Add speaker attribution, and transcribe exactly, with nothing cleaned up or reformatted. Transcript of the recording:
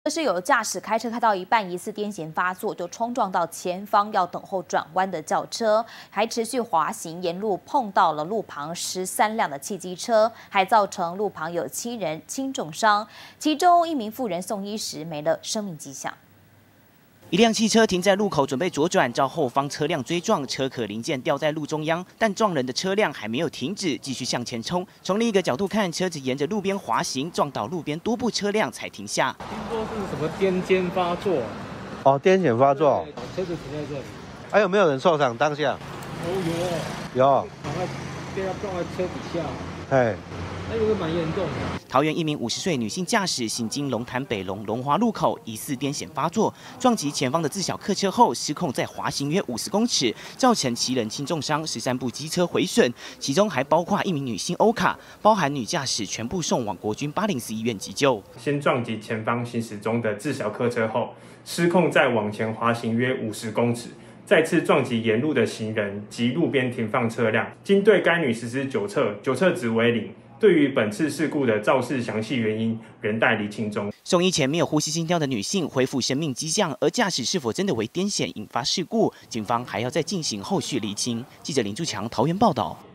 Speaker 1: 这是有驾驶开车开到一半，疑似癫痫发作，就冲撞到前方要等候转弯的轿车，还持续滑行，沿路碰到了路旁十三辆的汽机车，还造成路旁有七人轻重伤，其中一名妇人送医时没了生命迹象。
Speaker 2: 一辆汽车停在路口，准备左转，遭后方车辆追撞，车壳零件掉在路中央，但撞人的车辆还没有停止，继续向前冲。从另一个角度看，车子沿着路边滑行，撞到路边多部车辆才停下。
Speaker 3: 听说是什么癫痫发作？
Speaker 4: 哦，癫痫发作。
Speaker 3: 车子停在这里。
Speaker 4: 还有没有人受伤？当下？
Speaker 3: 哦，
Speaker 4: 有。有。
Speaker 3: 赶快被他撞在车底下。
Speaker 4: 哎。
Speaker 3: 那有个蛮严重的。
Speaker 2: 桃园一名五十岁女性驾驶行经龙潭北龙龙华路口，疑似癫痫发作，撞击前方的自小客车后失控，在滑行约五十公尺，造成七人轻重伤，十三部机车毁损，其中还包括一名女性欧卡，包含女驾驶全部送往国军八零四医院急救。
Speaker 5: 先撞击前方行驶中的自小客车后，失控再往前滑行约五十公尺。 再次撞击沿路的行人及路边停放车辆，经对该女实施酒测，酒测值为零。对于本次事故的肇事详细原因，仍待厘清中。
Speaker 2: 送医前没有呼吸心跳的女性恢复生命迹象，而驾驶是否真的为癫痫引发事故，警方还要再进行后续厘清。记者林柱强桃园报道。